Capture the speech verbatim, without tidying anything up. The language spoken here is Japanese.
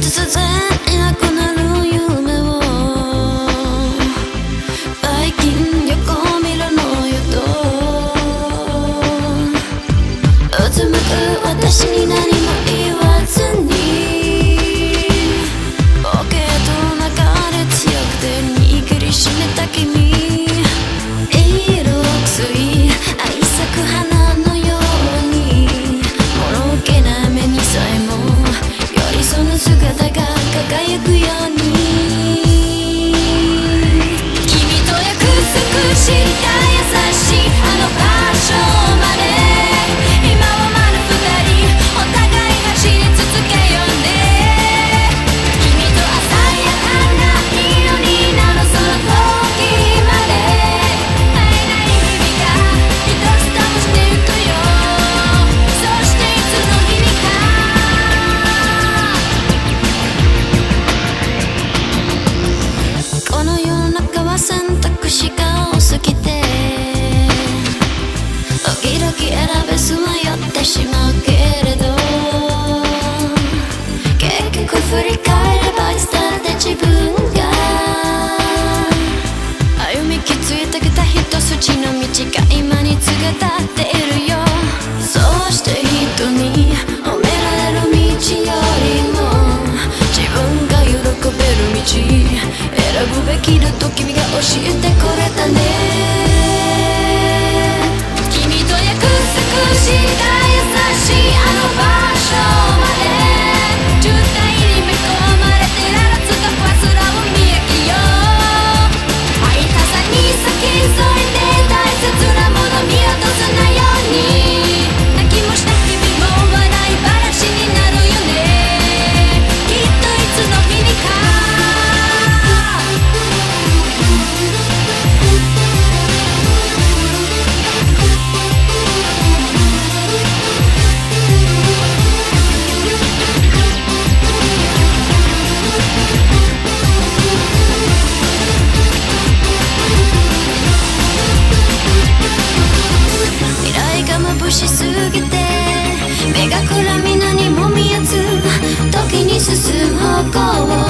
突然いなくなる夢を最近よく見るのよとうつむく私に何も言わずにポケットの中で強くて握りしめた君、色薄い愛咲く花のようにもろけな目にさえも寄り添う姿が輝くように、君と約束した優しいあの場所まで今はまだ二人お互い走り続けようね。君と鮮やかな色になるその時まで会えない日々が一つともしてゆくよ。そしていつの日にかこの世の中は選択肢が多すぎて時々選べず迷ってしまうけれど、結局振り返ればいつだって自分が歩みきついてきた一筋の道が今に告げ立っているよ。そうして人に褒められる道よりも自分が喜べる道選ぶべきだと君が教えてくれたね。君と約束した優しいあの場所まで渋滞にめ込まれてららつかふわすらを見えきよ。会いたさに先添いで大切なもの見落とさないように泣きもした日々も笑い話になるよね。きっといつの日にか未来が眩しすぎて目が暗み何も見えず時に進む方向を